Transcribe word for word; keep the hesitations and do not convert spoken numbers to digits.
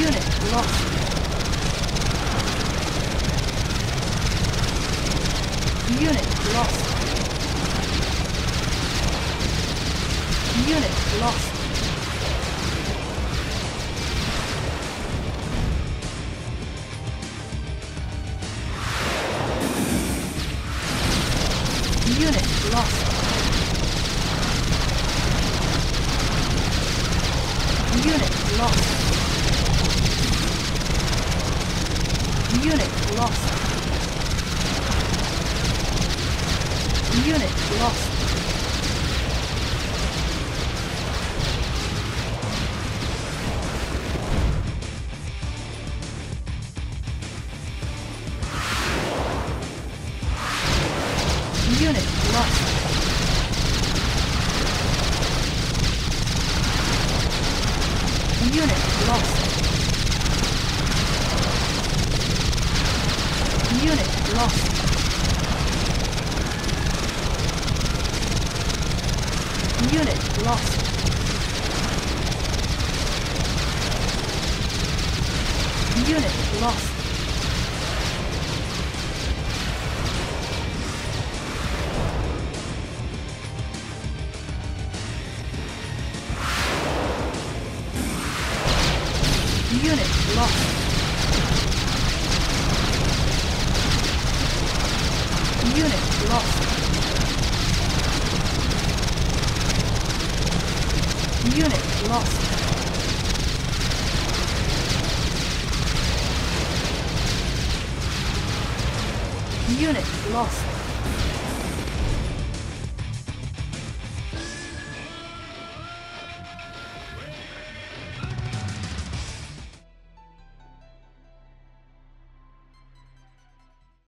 Unit lost. Unit lost. Unit lost. Unit lost. Unit lost. Unit lost. Unit lost. Unit lost. Unit lost. Unit lost. Unit lost. Unit lost. Unit lost. Unit lost. Unit lost. Unit lost.